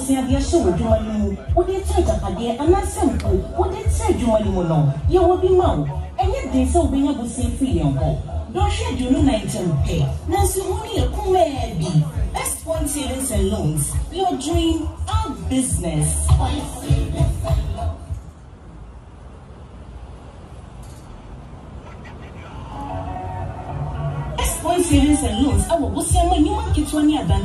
abosia de show adwuma ni mu wo de try jakade anasempo wo de try adwuma ni mu no ye wo bi ma wo enye de se obenya bosia free enko don't share you 19 pay na so money e come be best point savings and loans your dream our business. Point savings and loans I will see when you want it when you are done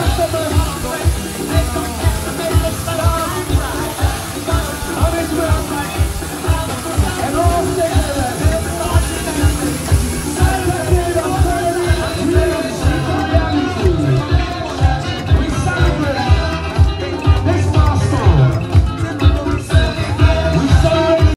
Well,